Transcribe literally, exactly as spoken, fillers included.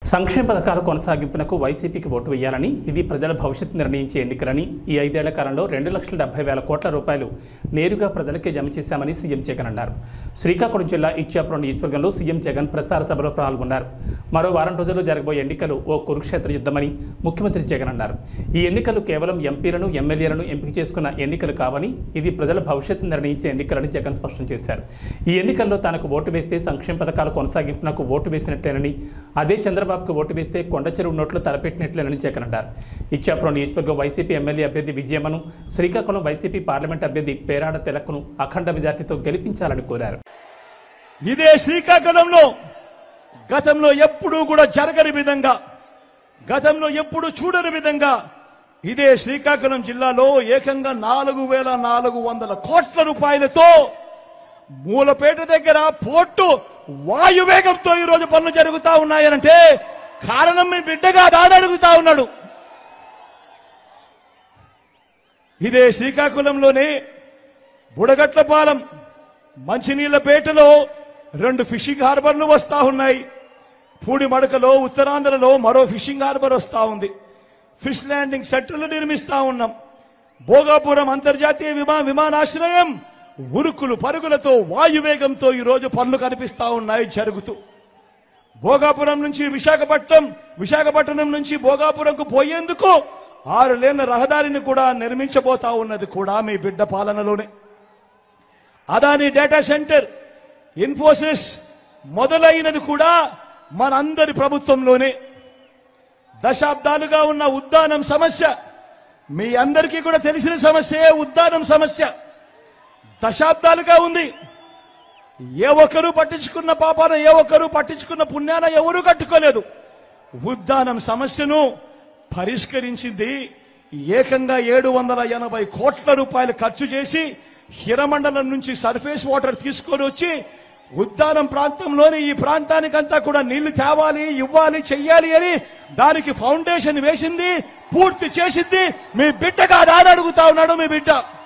సంక్షేమ పథకాల కొనసాగింపునకు వైసీపీకి ఓటు వేయాలని, ఇది ప్రజల భవిష్యత్తు నిర్ణయించే ఎన్నికలని, ఈ ఐదేళ్ల కాలంలో రెండు లక్షల డెబ్బై వేల కోట్ల రూపాయలు నేరుగా ప్రజలకే జమ చేశామని సీఎం జగన్ అన్నారు. శ్రీకాకుళం జిల్లా ఇచ్చాపురం నియోజకవర్గంలో సీఎం జగన్ ప్రచార సభలో పాల్గొన్నారు. మరో వారం రోజుల్లో జరగబోయే ఎన్నికలు ఓ కురుక్షేత్ర యుద్ధమని ముఖ్యమంత్రి జగన్ అన్నారు. ఈ ఎన్నికలు కేవలం ఎంపీలను, ఎమ్మెల్యేలను ఎంపిక చేసుకున్న ఎన్నికలు కావని, ఇది ప్రజల భవిష్యత్తు నిర్ణయించే ఎన్నికలని జగన్ స్పష్టం చేశారు. ఈ ఎన్నికల్లో తనకు ఓటు వేస్తే సంక్షేమ పథకాల కొనసాగింపునకు ఓటు వేసినట్లేనని, అదే చంద్రబాబు ఓటు వేస్తే కొండ చెరువు నోట్లు తలపెట్టినట్లేనని జగన్ అన్నారు. ఇచ్చాపురం నియోజకవర్గం వైసీపీ ఎమ్మెల్యే అభ్యర్థి విజయమ్మను, శ్రీకాకుళం వైసీపీ పార్లమెంట్ అభ్యర్థి పేరాడ తెలక్కును అఖండ మెజార్టీతో గెలిపించాలని కోరారు. ఇదే శ్రీకాకుళంలో గతంలో ఎప్పుడూ కూడా జరగని విధంగా, గతంలో ఎప్పుడు చూడని విధంగా ఇదే శ్రీకాకుళం జిల్లాలో ఏకంగా నాలుగు వేల నాలుగు వందల కోట్ల రూపాయలతో మూలపేట దగ్గర పోర్టు వాయువేగంతో ఈ రోజు పనులు జరుగుతా ఉన్నాయనంటే కారణం మీ బిడ్డగా దాడడుగుతా ఉన్నాడు. ఇదే శ్రీకాకుళంలోనే బుడగట్లపాలెం, మంచినీళ్లపేటలో రెండు ఫిషింగ్ హార్బర్లు వస్తా ఉన్నాయి. పూడిమడకలో, ఉత్తరాంధ్రలో మరో ఫిషింగ్ హార్బర్ వస్తా ఉంది. ఫిష్ ల్యాండింగ్ సెంటర్లు నిర్మిస్తా ఉన్నాం. భోగాపురం అంతర్జాతీయ విమా విమానాశ్రయం ఉరుకులు పరుగులతో వాయువేగంతో ఈ రోజు పనులు కనిపిస్తా ఉన్నాయి జరుగుతూ. భోగాపురం నుంచి విశాఖపట్నం, విశాఖపట్నం నుంచి భోగాపురంకు పోయేందుకు ఆరు లేన్ల రహదారిని కూడా నిర్మించబోతా ఉన్నది కూడా మీ బిడ్డ పాలనలోనే. అదాని డేటా సెంటర్, ఇన్ఫోసిస్ మొదలైనది కూడా మనందరి ప్రభుత్వంలోనే. దశాబ్దాలుగా ఉన్న ఉద్దానం సమస్య మీ అందరికీ కూడా తెలిసిన సమస్యే. ఉద్దానం సమస్య దశాబ్దాలుగా ఉంది. ఏ ఒక్కరూ పట్టించుకున్న పాపాన, ఏ ఒక్కరూ పట్టించుకున్న పుణ్యాన ఎవరూ కట్టుకోలేదు. ఉద్దానం సమస్యను పరిష్కరించింది ఏకంగా ఏడు వందల ఎనభై కోట్ల రూపాయలు ఖర్చు చేసి హిరమండలం నుంచి సర్ఫేస్ వాటర్ తీసుకొని వచ్చి ఉద్దానం ప్రాంతంలోని ఈ ప్రాంతానికంతా కూడా నీళ్లు తేవాలి, ఇవ్వాలి, చెయ్యాలి అని దానికి ఫౌండేషన్ వేసింది, పూర్తి చేసింది మీ బిడ్డగా దాడడుగుతా ఉన్నాడు మీ బిడ్డ.